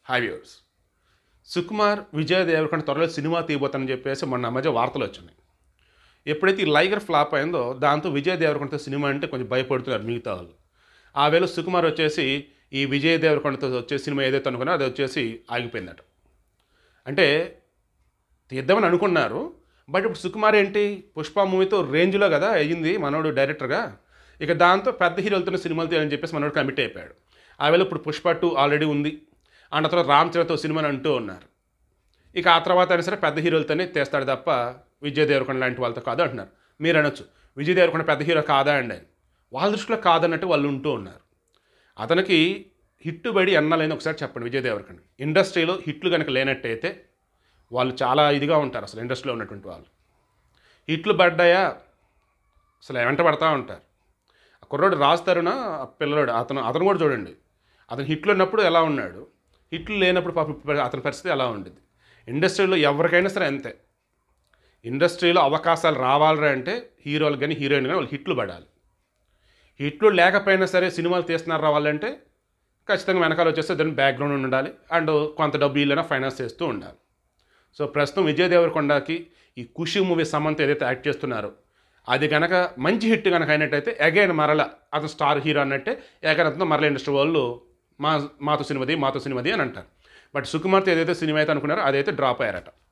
Hi viewers. Sukumar, Vijay Deverakonda త్వరలో cinema తీయబోతానని చెప్పేసి మొన్న మధ్య వార్తలు వచ్చినాయి. ఎప్పుడైతే ఈ లైగర్ ఫ్లాప్ అయిందో దాంతో విజయ్ దేవరకొండతో సినిమా అంటే కొంచెం భయపడుతున్నారు మిగతా వాళ్ళు. ఆ వేళ సుకుమార్ వచ్చేసి ఈ విజయ్ దేవరకొండతో వచ్చే సినిమా ఏదైతే అనుకున్నారో అది వచ్చేసి ఆగిపోయిందట. అంటే తీద్దామని అనుకున్నారు. బట్ ఇప్పుడు సుకుమార్ ఏంటి పుష్ప మూవీతో రేంజ్లో కదా అయ్యింది మనోడు డైరెక్టర్గా. ఇక దాంతో పెద్ద హీరోలతోనే సినిమాలు తీయాలని చెప్పేసి మనోడు కమిట్ అయిపోయాడు. ఆ వేళ ఇప్పుడు పుష్ప 2 ఆల్రెడీ ఉంది. అండ్ తర్వాత రామ్ చరణ్తో సినిమాని అంటూ ఉన్నారు. ఇక ఆ తర్వాత అయినా సరే పెద్ద హీరోలతోనే తీస్తాడు తప్ప విజయ్ దేవరకొండ లాంటి వాళ్ళతో కాదు అంటున్నారు. మీరు అనొచ్చు విజయ్ దేవరకొండ పెద్ద హీరో కాదా అండి అని. వాళ్ళ దృష్టిలో కాదన్నట్టు వాళ్ళు ఉంటూ ఉన్నారు. అతనికి హిట్ బడి ఎన్నాలని ఒకసారి చెప్పండి. విజయ్ దేవరకొండ ఇండస్ట్రీలో హిట్లు కనుక లేనట్టయితే వాళ్ళు చాలా ఇదిగా ఉంటారు. అసలు ఇండస్ట్రీలో ఉన్నటువంటి వాళ్ళు హిట్లు పడ్డాయా అసలు వెంట పడతా ఉంటారు. ఆ కుర్రోడు రాస్తారున పిల్లడు అతను కూడా చూడండి. అతను హిట్లు ఉన్నప్పుడు ఎలా ఉన్నాడు, హిట్లు లేనప్పుడు అతని పరిస్థితి ఎలా ఉండేది. ఇండస్ట్రీలో ఎవరికైనా సరే అంతే. ఇండస్ట్రీలో అవకాశాలు రావాలరా అంటే హీరోలు కానీ హీరోయిన్ కానీ వాళ్ళు హిట్లు పడాలి. హిట్లు లేకపోయినా సరే సినిమాలు తీస్తున్నారు రావాలంటే ఖచ్చితంగా వెనకాల వచ్చేస్తే దాని బ్యాక్గ్రౌండ్ ఉండాలి. అండ్ కొంత డబ్బు ఇల్లైనా ఫైనాన్స్ చేస్తూ ఉండాలి. సో ప్రస్తుతం విజయ్ దేవరకొండకి ఈ ఖుషి మూవీ సమంత ఏదైతే యాక్ట్ చేస్తున్నారో అది కనుక మంచి హిట్ కనుక అయినట్టయితే అగైన్ మరల అతను స్టార్ హీరో అన్నట్టే ఏకనంతో మరల ఇండస్ట్రీ వాళ్ళు మాతో సినిమాది అని అంటారు. బట్ సుకుమార్తో ఏదైతే సినిమా అయితే అనుకున్నారో అదైతే డ్రాప్ అయ్యారట.